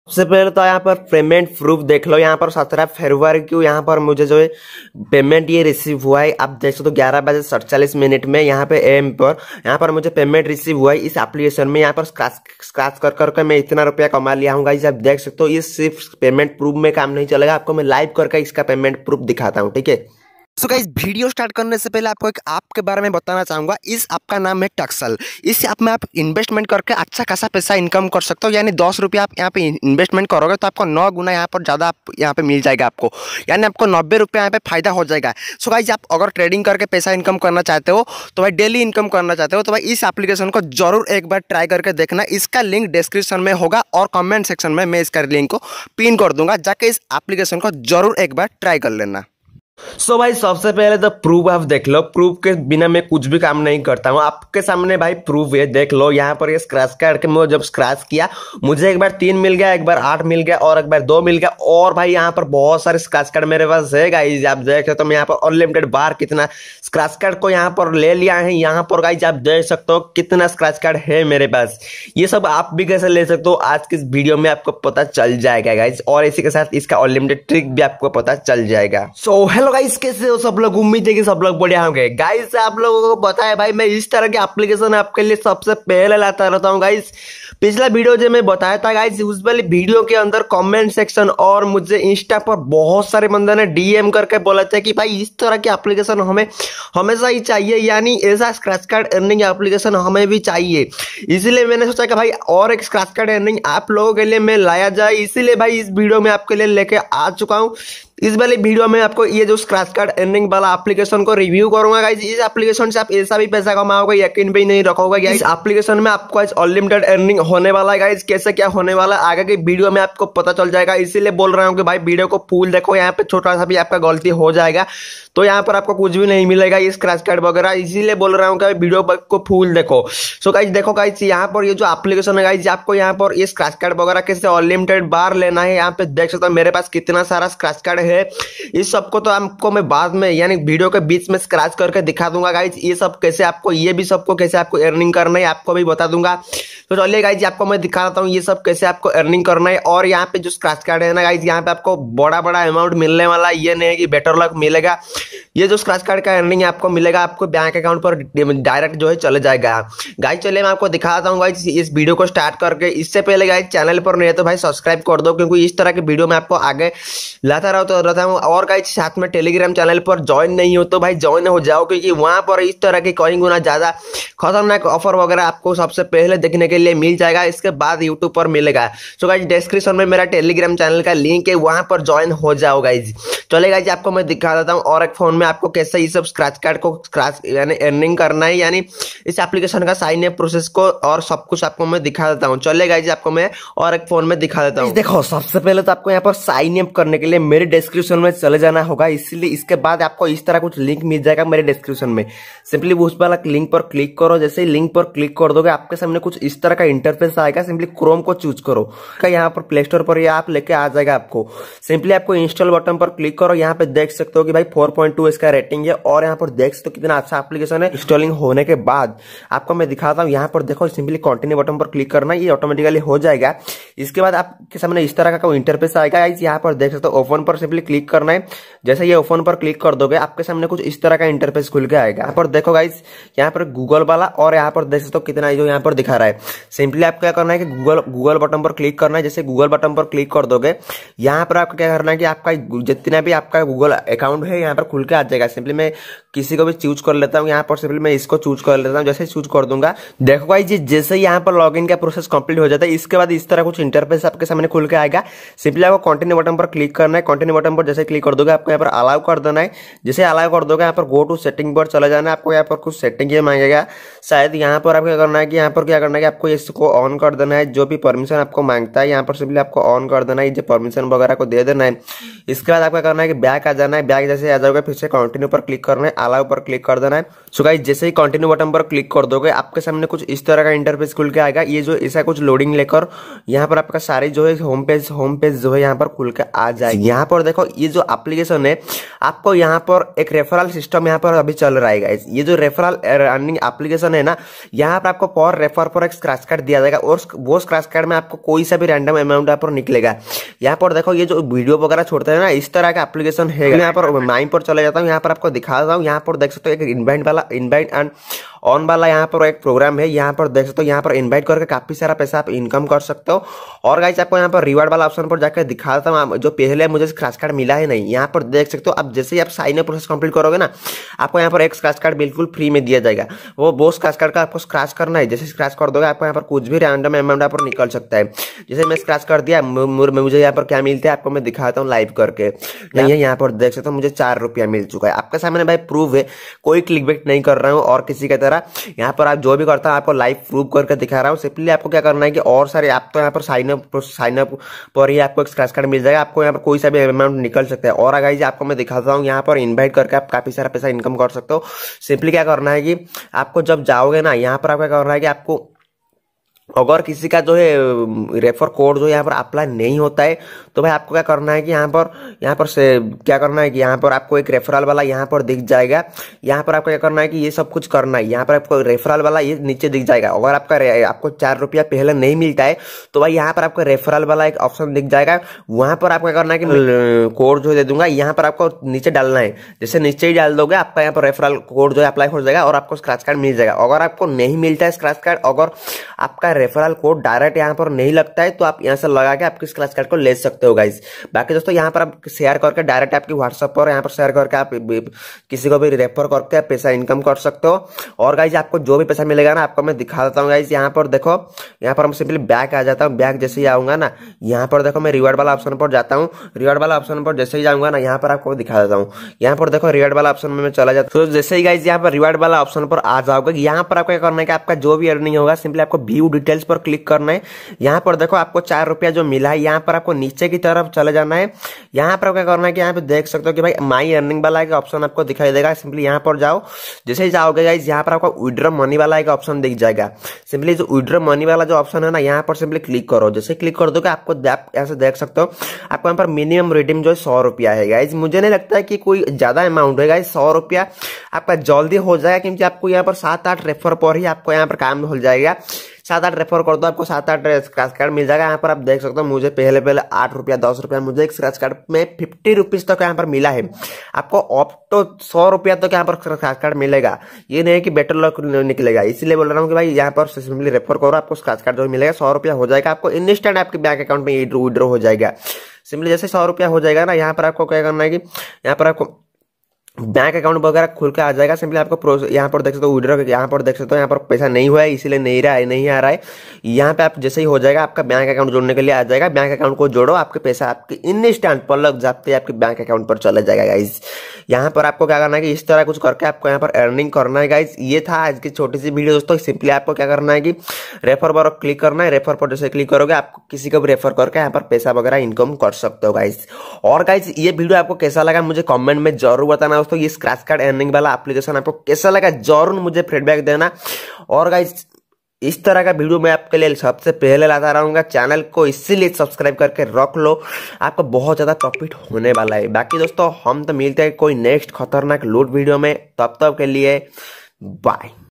सबसे पहले तो यहाँ पर पेमेंट प्रूफ देख लो। यहाँ पर 17 फरवरी को यहाँ पर मुझे जो है पेमेंट ये रिसीव हुआ है। आप देख सकते हो 11:47 में यहाँ पे एम पर यहाँ पर मुझे पेमेंट रिसीव हुआ है इस एप्लीकेशन में। यहाँ पर स्क्रैच कर करके मैं इतना रुपया कमा लिया हूँ गाइस। आप देख सकते हो ये सिर्फ पेमेंट प्रूफ में काम नहीं चलेगा, आपको मैं लाइव करके इसका पेमेंट प्रूफ दिखाता हूँ, ठीक है। सो गाइस, वीडियो स्टार्ट करने से पहले आपको एक ऐप के बारे में बताना चाहूँगा। इस ऐप का नाम है टक्सल। इस ऐप में आप इन्वेस्टमेंट करके अच्छा खासा पैसा इनकम कर सकते हो। यानी 10 रुपया आप यहाँ पे इन्वेस्टमेंट करोगे तो आपको 9 गुना यहाँ पर ज़्यादा यहाँ पे मिल जाएगा आपको, यानी आपको 90 रुपये यहाँ पे फायदा हो जाएगा। सो गाइस, आप अगर ट्रेडिंग करके पैसा इनकम करना चाहते हो तो भाई डेली इनकम करना चाहते हो तो भाई इस एप्लीकेशन को जरूर एक बार ट्राई करके देखना। इसका लिंक डिस्क्रिप्शन में होगा और कमेंट सेक्शन में मैं इसका लिंक को पिन कर दूंगा, जाके इस एप्लीकेशन को जरूर एक बार ट्राई कर लेना। सो भाई सबसे पहले तो प्रूफ आप देख लो। प्रूफ के बिना मैं कुछ भी काम नहीं करता हूँ। आपके सामने भाई प्रूफ है, देख लो। यहाँ पर ये स्क्रैच कार्ड के मैं जब स्क्रैच किया मुझे एक बार 3 मिल गया, एक बार 8 मिल गया और एक बार 2 मिल गया। और भाई यहाँ पर बहुत सारे स्क्रैच कार्ड मेरे पास है गाइज। आप देख सकते हो मैं यहाँ पर अनलिमिटेड बार कितना स्क्रैच कार्ड को यहाँ पर ले लिया है। यहाँ पर गाइज आप देख सकते हो कितना स्क्रैच कार्ड है मेरे पास। ये सब आप भी कैसे ले सकते हो आज के इस वीडियो में आपको पता चल जाएगा गाइज, और इसी के साथ इसका अनलिमिटेड ट्रिक भी आपको पता चल जाएगा। सो हेलो गाइस, कैसे हो सब लोग? उम्मीद है कि सब लोग बढ़िया होंगे गाइस। आप लोगों को पता है भाई मैं इस तरह के एप्लीकेशन आपके लिए सबसे पहले लाता रहता हूं गाइस। पिछला वीडियो जो मैं बताया था गाइस, उस वाली वीडियो के अंदर कमेंट सेक्शन और मुझे इंस्टा पर बहुत सारे बंदे ने डीएम करके बोला था कि भाई इस तरह की एप्लीकेशन हमें हमेशा ही चाहिए, यानी ऐसा स्क्रैच कार्ड अर्निंग एप्लीकेशन हमें भी चाहिए। इसीलिए मैंने सोचा कि भाई और एक स्क्रैच कार्ड अर्निंग आप लोगों के लिए मैं लाया जाए। इसीलिए भाई इस वीडियो में आपके लिए लेके आ चुका हूं। इस वाले वीडियो में आपको ये जो स्क्रैच कार्ड अर्निंग वाला एप्लीकेशन को रिव्यू करूंगा गाइस। इस एप्लीकेशन से आप ऐसा भी पैसा कमाओगे यकीन भी नहीं रखोगे गाइस। इस एप्लीकेशन में आपको अनलिमिटेड अर्निंग होने वाला है गाइस। कैसे क्या होने वाला है आगे की वीडियो में आपको पता चल जाएगा। इसीलिए बोल रहा हूँ कि भाई वीडियो को फुल देखो। यहाँ पे छोटा सा भी आपका गलती हो जाएगा तो यहाँ पर आपको कुछ भी नहीं मिलेगा ये स्क्रैच कार्ड वगैरह। इसीलिए बोल रहा हूँ कि वीडियो को फुल देखो। सो गाइस देखो गाइस, यहाँ पर ये जो एप्लीकेशन है गाइस, आपको यहाँ पर ये स्क्रैच कार्ड वगैरह कैसे अनलिमिटेड बार लेना है। यहाँ पे देख सकते हो मेरे पास कितना सारा स्क्रैच कार्ड है। इस सबको तो आपको मैं बाद में यानी वीडियो के बीच में स्क्रैच करके दिखा दूंगा गाइज। ये सब कैसे आपको, ये भी सबको कैसे आपको अर्निंग करना है आपको भी बता दूंगा। तो चलिए गाइज आपको मैं दिखा देता हूँ ये सब कैसे आपको अर्निंग करना है। और यहाँ पे जो स्क्रैच कार्ड है ना गाइज, यहाँ पे आपको बड़ा बड़ा अमाउंट मिलने वाला है। ये नहीं है कि बेटर लक मिलेगा। ये जो स्क्रैच कार्ड का अर्निंग आपको मिलेगा आपको बैंक अकाउंट पर डायरेक्ट जो है चले जाएगा गाइज। चलिए मैं आपको दिखाता हूँ गाइज इस वीडियो को स्टार्ट करके। इससे पहले गाइज चैनल पर नहीं है तो भाई सब्सक्राइब कर दो, क्योंकि इस तरह के वीडियो में आपको आगे लाता रहता हूँ। और गाइज साथ में टेलीग्राम चैनल पर ज्वाइन नहीं हो तो भाई ज्वाइन हो जाओ, क्योंकि वहां पर इस तरह की कई गुना ज्यादा खतरनाक ऑफर वगैरह आपको सबसे पहले देखने के लिए मिल जाएगा। इसके बाद यूट्यूब पर मिलेगा। सो गाइज डिस्क्रिप्शन में मेरा टेलीग्राम चैनल का लिंक है, वहां पर ज्वाइन हो जाओ गाइज। चले गाइज आपको मैं दिखा देता हूँ और एक फोन में आपको कैसे ये सब स्क्रैच कार्ड को स्क्रैच यानी अर्निंग करना है, यानी इस एप्लीकेशन का साइन अप प्रोसेस को और सब कुछ आपको मैं दिखा देता हूँ। चले गाइज आपको मैं और एक फोन में दिखा देता हूँ। देखो सबसे पहले तो आपको यहाँ पर साइन अप करने के लिए मेरे डिस्क्रिप्शन में चले जाना होगा। इसलिए इसके बाद आपको इस तरह कुछ लिंक मिल जाएगा मेरे डिस्क्रिप्शन में। सिंपली उस वाला लिंक पर क्लिक करो। जैसे ही लिंक पर क्लिक कर दोगे आपके सामने कुछ इस तरह का इंटरफेस आएगा। सिंपली क्रोम को चूज करो। यहाँ पर प्ले स्टोर पर ये आप लेके आ जाएगा आपको। सिंपली आपको इंस्टॉल बटन पर क्लिक करो। यहाँ पे देख सकते हो कि भाई 4.2 इसका रेटिंग है और यहाँ पर देख सकते हो कितना अच्छा एप्लीकेशन है। इंस्टॉलिंग होने के बाद आपको मैं दिखाता हूँ। यहाँ पर देखो सिंपली कंटिन्यू बटन पर क्लिक करना, ये ऑटोमेटिकली हो जाएगा। इसके बाद आपके सामने इस तरह का कोई इंटरफेस आएगा। यहाँ पर देख सकते हो ओपन पर सिंपली क्लिक करना है। जैसे ये ओपन पर क्लिक कर दोगे आपके सामने कुछ इस तरह का इंटरफेस खुल के आएगा। यहाँ पर देखो गाइस, यहाँ पर गूगल वाला और यहाँ पर देख सकते हो कितना जो यहाँ पर दिखा रहा है। सिंपली आपको क्या करना है कि गूगल बटन पर क्लिक करना है। जैसे गूगल बटन पर क्लिक कर दोगे यहाँ पर आपको क्या करना है कि आपका जितना भी आपका गूगल अकाउंट है यहाँ पर खुल के आ जाएगा। सिंपली मैं किसी को भी चूज कर लेता हूँ। यहाँ पर सिंपली मैं इसको चूज कर लेता हूँ। जैसे चूज कर दूंगा देखो गाइस, जैसे यहाँ पर लॉगिन का प्रोसेस कंप्लीट हो जाता है इसके बाद इस तरह कुछ इंटरफेस आपके सामने खुल के आएगा। सिंपली आपको कंटिन्यू बटन पर क्लिक करना है। कंटिन्यू बटन पर जैसे क्लिक कर दोगे आपको यहाँ पर अलाउ कर देना है। जैसे अलाउ कर दोगे यहाँ पर गो टू सेटिंग पर चले जाना है। आपको यहाँ पर कुछ सेटिंग ये मांगेगा शायद। यहाँ पर आपको क्या करना है कि यहाँ पर क्या करना है कि आपको इसको ऑन कर देना है। जो भी परमिशन आपको मांगता है यहाँ पर सिंपली आपको ऑन कर देना है। जो परमिशन वगैरह को दे देना है। इसके बाद आपको करना है कि बैक आ जाना है। बैक जैसे आ जाओगे फिर से कंटिन्यू पर क्लिक करना है। अलाउ पर क्लिक कर देना है। सो गाइस जैसे ही कंटिन्यू बटन पर क्लिक कर दोगे आपके सामने कुछ इस तरह का इंटरफेस खुल के आएगा। ये जो ऐसा कुछ लोडिंग लेकर यहाँ पर आपका सारी जो है होम पेज जो है यहाँ पर खुल के आ जाएगी। यहाँ पर देखो ये जो एप्लीकेशन है आपको यहाँ पर एक रेफरल सिस्टम यहाँ पर अभी चल रहा है गाइस। ये जो रेफरल अर्निंग एप्लीकेशन है ना, यहाँ पर आपको पर रेफर पर एक स्क्रैच कार्ड दिया जाएगा और वो स्क्रैच कार्ड में आपको कोई सा भी रैंडम अमाउंट यहाँ पर निकलेगा। यहाँ पर देखो ये जो वीडियो वगैरह छोड़ते हैं ना, इस तरह का एप्लीकेशन है। यहाँ पर माइन पर चले जाता हूँ, यहाँ पर आपको दिखा रहा हूँ। यहाँ पर देख सकते हो एक इनवाइट एंड ऑन वाला यहाँ पर एक प्रोग्राम है। यहाँ पर देख सकते हो, यहाँ पर इनवाइट करके काफी सारा पैसा आप इनकम कर सकते हो। और गाइस आपको यहाँ पर रिवार्ड वाला ऑप्शन पर जाकर दिखा देता हूँ। जो पहले मुझे स्क्रैच कार्ड मिला है नहीं, यहाँ पर देख सकते हो। अब जैसे ही आप साइन अप प्रोसेस कंप्लीट करोगे ना, आपको यहाँ पर एक स्क्रैच कार्ड बिल्कुल फ्री में दिया जाएगा। वो स्क्रैच कार्ड का आपको स्क्रैच करना है। जैसे स्क्रैच कर दोगे आपको यहाँ पर कुछ भी रैंडम अमाउंट यहाँ पर निकल सकता है। जैसे मैं स्क्रैच कर दिया, मुझे यहाँ पर क्या मिलता है आपको मैं दिखाता हूँ लाइव करके। यहाँ पर देख सकते हो मुझे 4 रुपया मिल चुका है। आपके सामने भाई प्रूफ है, कोई क्लिकबेट नहीं कर रहा हूँ और किसी की तरह। यहाँ पर आप जो भी करता है आपको लाइव प्रूफ करके दिखा रहा हूँ। सिंपली आपको क्या करना है कि और सारे आप तो यहाँ पर साइन अप पर ही आपको एक स्क्रैच कार्ड मिल जाएगा। आपको यहाँ पर कोई सा भी अमाउंट निकल सकता है। और गाइस आपको मैं दिखाता हूँ, यहाँ पर इनवाइट करके आप काफी सारा पैसा इनकम कर सकते हो। सिंपली क्या करना है कि आपको जब जाओगे ना, यहाँ पर आपको क्या करना है कि आपको अगर किसी का जो है रेफर कोड जो यहाँ पर अप्लाई नहीं होता है तो भाई आपको क्या करना है कि यहाँ पर से क्या करना है कि यहाँ पर आपको एक रेफरल वाला यहाँ पर दिख जाएगा। यहाँ पर आपको क्या करना है कि ये सब कुछ करना है। यहाँ पर आपको रेफरल वाला ये नीचे दिख जाएगा। अगर आपको 4 रुपया पहले नहीं मिलता है तो भाई यहाँ पर आपको रेफरल वाला एक ऑप्शन दिख जाएगा। वहां पर आपको क्या करना है कि कोड जो दे दूंगा, यहाँ पर आपको नीचे डालना है। जैसे नीचे ही डाल दोगे आपका यहाँ पर रेफरल कोड जो है अप्लाई हो जाएगा और आपको स्क्रैच कार्ड मिल जाएगा। अगर आपको नहीं मिलता है स्क्रैच कार्ड, अगर आपका रेफरल कोड डायरेक्ट यहाँ पर नहीं लगता है तो आप यहाँ से लगा के आपके स्क्रैच कार्ड को ले सकते हो गाइस। बाकी दोस्तों यहाँ पर आप शेयर करके डायरेक्ट आपकी व्हाट्सएप पर यहाँ पर शेयर करके आप किसी को भी रेफर करके आप पैसा इनकम कर सकते हो। और गाइस आपको जो भी पैसा मिलेगा ना आपको मैं दिखा देता हूँ गाइस। यहाँ पर देखो, यहाँ पर हम सिंपली बैक आ जाता हूँ। बैक जैसे ही आऊंगा ना, यहाँ पर देखो मैं रिवार्ड वाला ऑप्शन पर जाता हूँ। रिवार्ड वाला ऑप्शन पर जैसे ही जाऊंगा ना, यहाँ पर आपको दिखा देता हूँ। यहाँ पर देखो रिवार्ड वाला ऑप्शन में मैं चला जाता हूँ। तो जैसे ही गाइस यहाँ पर रिवार्ड वाला ऑप्शन पर आ जाओगे, यहाँ पर आपको क्या करना है कि आपका जो भी अर्निंग होगा सिंपली आपको व्यू डिटेल्स पर क्लिक करना है। यहाँ पर देखो आपको 4 रुपया जो मिला है, यहाँ पर आपको नीचे की तरफ चले जाना है। यहाँ पर क्या करना है कि यहाँ पे देख सकते हो कि भाई माई अर्निंग वाला एक ऑप्शन आपको दिखाई देगा। सिंपली यहाँ पर जाओ। जैसे ही जाओगे गाइस, यहाँ पर आपको विड्रॉ मनी वाला एक ऑप्शन दिख जाएगा। सिंपली जो विड्रॉ मनी वाला जो ऑप्शन है ना, यहाँ पर सिंपली क्लिक करो। जैसे क्लिक कर दोगे आपको ऐसे देख सकते हो आपको यहाँ पर मिनिमम रिडीम जो है 100 रुपया है गाइस। मुझे नहीं लगता है कि कोई ज्यादा अमाउंट है गाइस। 100 रुपया आपका जल्दी हो जाएगा क्योंकि आपको यहाँ पर 7-8 रेफर पर ही आपको यहाँ पर काम हो जाएगा। 7-8 रेफर कर दो, आपको 7-8 स्क्रैच कार्ड मिल जाएगा। यहाँ पर आप देख सकते हो मुझे पहले 8 रुपया 10 रुपया मुझे एक स्क्रैच कार्ड में 50 रुपीज तक यहाँ पर मिला है। आपको अप तो 100 रुपया तक यहाँ पर स्क्रैच कार्ड मिलेगा। ये नहीं है कि बेटर लक निकलेगा। इसीलिए बोल रहा हूँ कि भाई यहाँ पर सिंपली रेफर करो, आपको स्क्रैच कार्ड जो मिलेगा 100 रुपया हो जाएगा। आपको इंस्टेंट आपके बैंक अकाउंट में विड्रॉ हो जाएगा। सिंपली जैसे 100 रुपया हो जाएगा ना, यहाँ पर आपको क्या करना है कि यहाँ पर आपको बैंक अकाउंट वगैरह खुल के आ जाएगा। सिंपली आपको यहाँ पर देख सकते हो विड्रॉ, यहाँ पर देख सकते हो यहाँ पर पैसा नहीं हुआ है इसीलिए नहीं आ रहा है। यहाँ पे आप जैसे ही हो जाएगा आपका बैंक अकाउंट जोड़ने के लिए आ जाएगा। बैंक अकाउंट को जोड़ो, आपके पैसा आपके इंस्टेंट पलक जाते आपके बैंक अकाउंट पर चले जाएगा गाइज। यहाँ पर आपको क्या करना है कि इस तरह कुछ करके आपको यहाँ पर अर्निंग करना है गाइज। ये था आज की छोटी सी वीडियो दोस्तों। सिंपली आपको क्या करना है कि रेफर पर क्लिक करना है। रेफर पर जैसे क्लिक करोगे आपको किसी को भी रेफर करके यहाँ पर पैसा वगैरह इनकम कर सकते हो गाइज। और गाइज ये वीडियो आपको कैसा लगा मुझे कमेंट में जरूर बताना दोस्तों। ये स्क्रैच कार्ड अर्निंग वाला एप्लीकेशन आपको कैसा लगा जरूर मुझे फीडबैक देना। और गाइज इस तरह का वीडियो मैं आपके लिए सबसे पहले लाता रहूंगा। चैनल को इसीलिए सब्सक्राइब करके रख लो, आपको बहुत ज्यादा प्रॉफिट होने वाला है। बाकी दोस्तों हम तो मिलते हैं कोई नेक्स्ट खतरनाक लूट वीडियो में, तब तक के लिए बाय।